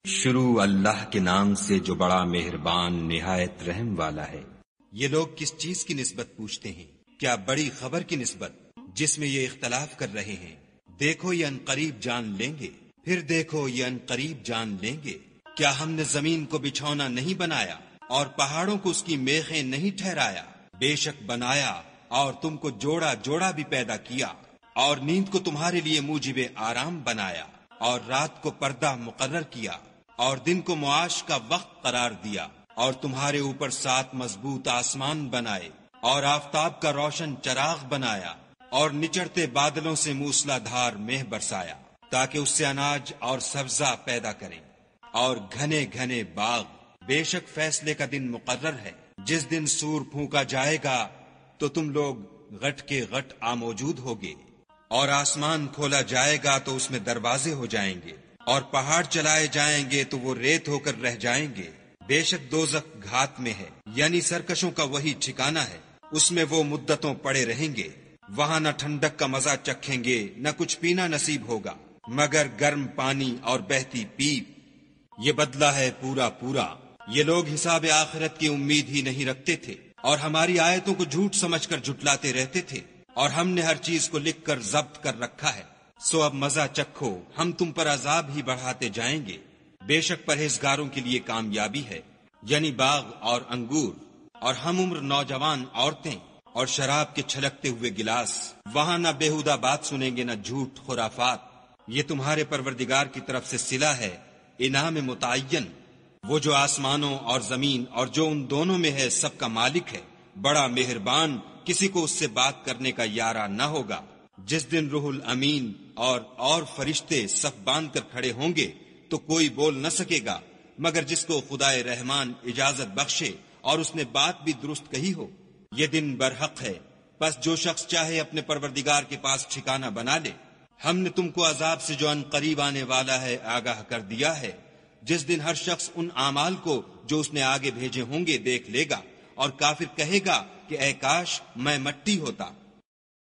شروع اللہ کے نام سے جو بڑا مہربان نہایت رحم والا ہے۔ یہ لوگ کس چیز کی نسبت پوچھتے ہیں؟ کیا بڑی خبر کی نسبت جس میں یہ اختلاف کر رہے ہیں؟ دیکھو یہ انقریب جان لیں گے، پھر دیکھو یہ انقریب جان لیں گے۔ کیا ہم نے زمین کو بچھونا نہیں بنایا اور پہاڑوں کو اس کی میخیں نہیں ٹھہرایا؟ بے شک بنایا اور تم کو جوڑا جوڑا بھی پیدا کیا، اور نیند کو تمہارے لیے موجب آرام بنایا، اور رات کو پردہ مقرر کیا، اور دن کو معاش کا وقت قرار دیا، اور تمہارے اوپر 7 مضبوط آسمان بنائے، اور آفتاب کا روشن چراغ بنایا، اور نچڑتے بادلوں سے موسلا دھار مہ برسایا تاکہ اس سے اناج اور سبزہ پیدا کریں، اور گھنے گھنے باغ۔ بے شک فیصلے کا دن مقرر ہے، جس دن سور پھونکا جائے گا تو تم لوگ غٹ کے غٹ موجود ہوگے، اور آسمان کھولا جائے گا تو اس میں دروازے ہو جائیں گے، اور پہاڑ چلائے جائیں گے تو وہ ریت ہو کر رہ جائیں گے۔ بے شک دوزخ گھات میں ہے، یعنی سرکشوں کا وہی ٹھکانہ ہے، اس میں وہ مدتوں پڑے رہیں گے۔ وہاں نہ ٹھنڈک کا مزہ چکھیں گے، نہ کچھ پینا نصیب ہوگا مگر گرم پانی اور بہتی پیپ۔ یہ بدلہ ہے پورا پورا۔ یہ لوگ حساب آخرت کی امید ہی نہیں رکھتے تھے، اور ہماری آیتوں کو جھوٹ سمجھ کر جھٹلاتے رہتے تھے، اور ہم نے ہر چیز کو لکھ کر ضبط کر رکھا ہے۔ سو اب مزہ چکھو، ہم تم پر عذاب ہی بڑھاتے جائیں گے۔ بے شک پرہیزگاروں کے لیے کامیابی ہے، یعنی باغ اور انگور، اور ہم عمر نوجوان عورتیں، اور شراب کے چھلکتے ہوئے گلاس۔ وہاں نہ بیہودہ بات سنیں گے، نہ جھوٹ خرافات۔ یہ تمہارے پروردگار کی طرف سے صلہ ہے، انعام متعین۔ وہ جو آسمانوں اور زمین اور جو ان دونوں میں ہے سب کا مالک ہے، بڑا مہربان، کسی کو اس سے بات کرنے کا یارہ نہ ہوگا۔ جس دن روح الامین اور فرشتے صف باندھ کر کھڑے ہوں گے تو کوئی بول نہ سکے گا مگر جس کو خدائے رحمان اجازت بخشے اور اس نے بات بھی درست کہی ہو۔ یہ دن برحق ہے، بس جو شخص چاہے اپنے پروردگار کے پاس ٹھکانہ بنا لے۔ ہم نے تم کو عذاب سے جو ان قریب آنے والا ہے آگاہ کر دیا ہے، جس دن ہر شخص ان اعمال کو جو اس نے آگے بھیجے ہوں گے دیکھ لے گا، اور کافر کہے گا کہ اے کاش میں مٹی ہوتا۔